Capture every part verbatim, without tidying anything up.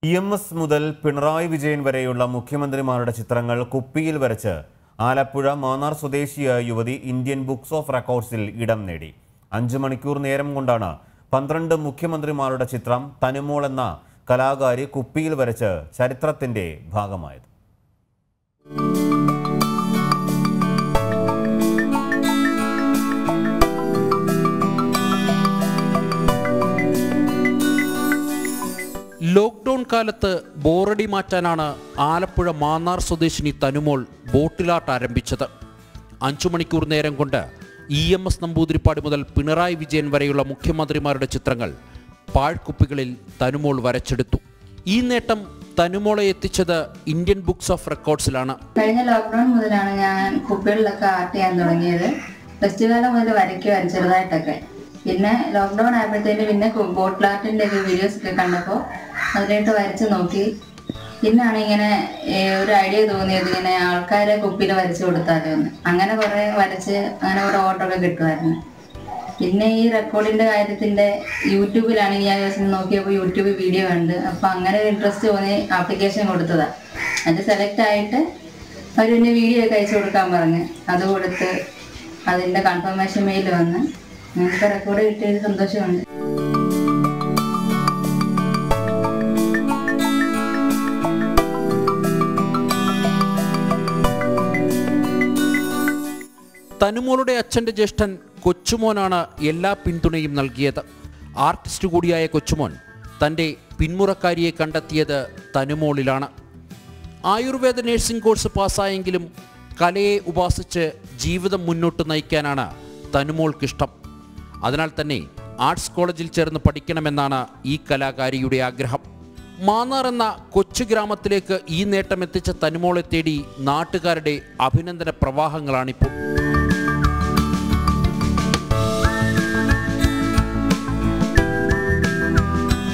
E M S മുതൽ പിണറായി വിജയൻ വരെയുള്ള മുഖ്യമന്ത്രിമാരുടെ ചിത്രങ്ങൾ കുപ്പിയിൽ വരച്ച് ആലപ്പുഴ മാന്നാർ സ്വദേശിയായ യുവതി ഇന്ത്യൻ ബുക്സ് ഓഫ് റെക്കോർഡ്സിൽ ഇടം നേടി. അഞ്ചു മണിക്കൂർ നേരം കൊണ്ടാണ് പന്ത്രണ്ട് മുഖ്യമന്ത്രിമാരുടെ ചിത്രം തനുമോൾ എന്ന കലാകാരി കുപ്പിയിൽ വരച്ച് ചരിത്രത്തിന്റെ ഭാഗമായത്. ലോക്ക്ഡൌൺ കാലത്ത് ബോറടി മാറ്റാനാണ് ആലപ്പുഴ മാന്നാർ സ്വദേശിനി തനുമോൾ ബോട്ടിലാട്ട് ആരംഭിച്ചത്. അഞ്ചു മണിക്കൂർ നേരം കൊണ്ട് ഇ എം എസ് നമ്പൂതിരിപ്പാട് മുതൽ പിണറായി വിജയൻ വരെയുള്ള മുഖ്യമന്ത്രിമാരുടെ ചിത്രങ്ങൾ പാഴ്ക്കുപ്പികളിൽ തനുമോൾ വരച്ചെടുത്തു. ഈ നേട്ടം തനുമോളെ എത്തിച്ചത് ഇന്ത്യൻ ബുക്സ് ഓഫ് റെക്കോർഡ്സിലാണ്. കഴിഞ്ഞ ലോക്ക്ഡൌൺ മുതലാണ് ഞാൻ കുപ്പികളിലൊക്കെ ആർട്ട് ചെയ്യാൻ തുടങ്ങിയത്. ഫെസ്റ്റിവൽ മുതൽ വരയ്ക്കുമായിരുന്നു ചെറുതായിട്ടൊക്കെ. പിന്നെ ലോക്ക്ഡൌൺ ആയപ്പോഴത്തേന് പിന്നെ ബോട്ടിൽ ആർട്ടിൻ്റെ ഒക്കെ വീഡിയോസ് ഒക്കെ കണ്ടപ്പോൾ അതിലോട്ട് വരച്ച് നോക്കി. പിന്നാണ് ഇങ്ങനെ ഒരു ഐഡിയ തോന്നിയത്, ഇങ്ങനെ ആൾക്കാരെ കുപ്പിയിൽ വരച്ച് കൊടുത്താലോ എന്ന്. അങ്ങനെ കുറേ വരച്ച് അങ്ങനെ കുറേ ഓർഡറൊക്കെ കിട്ടുമായിരുന്നു. പിന്നെ ഈ റെക്കോർഡിൻ്റെ കാര്യത്തിൻ്റെ യൂട്യൂബിലാണ് ഞാൻ ദിവസം നോക്കിയപ്പോൾ യൂട്യൂബ് വീഡിയോ ഉണ്ട്. അപ്പോൾ അങ്ങനെ ഇൻട്രസ്റ്റ് തോന്നി ആപ്ലിക്കേഷൻ കൊടുത്തതാണ്. അത് സെലക്ട് ആയിട്ട് അവർ പിന്നെ വീഡിയോ ഒക്കെ അയച്ചു കൊടുക്കാൻ പറഞ്ഞ് അത് കൊടുത്ത് അതിൻ്റെ കൺഫർമേഷൻ മെയിൽ വന്ന് ഞങ്ങൾക്ക് റെക്കോർഡ് കിട്ടിയത് സന്തോഷമുണ്ട്. തനുമോളുടെ അച്ഛൻ്റെ ജ്യേഷ്ഠൻ കൊച്ചുമോനാണ് എല്ലാ പിന്തുണയും നൽകിയത്. ആർട്ടിസ്റ്റ് കൂടിയായ കൊച്ചുമോൻ തൻ്റെ പിന്മുറക്കാരിയെ കണ്ടെത്തിയത് തനുമോളിലാണ്. ആയുർവേദ നഴ്സിംഗ് കോഴ്സ് പാസ്സായെങ്കിലും കലയെ ഉപാസിച്ച് ജീവിതം മുന്നോട്ട് നയിക്കാനാണ് തനുമോൾക്കിഷ്ടം. അതിനാൽ തന്നെ ആർട്സ് കോളേജിൽ ചേർന്ന് പഠിക്കണമെന്നാണ് ഈ കലാകാരിയുടെ ആഗ്രഹം. മാന്നാർ എന്ന കൊച്ചു ഗ്രാമത്തിലേക്ക് ഈ നേട്ടം എത്തിച്ച തനുമോളെ തേടി നാട്ടുകാരുടെ അഭിനന്ദന പ്രവാഹങ്ങളാണിപ്പോൾ.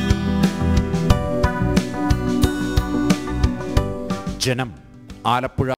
ജനം, ആലപ്പുഴ.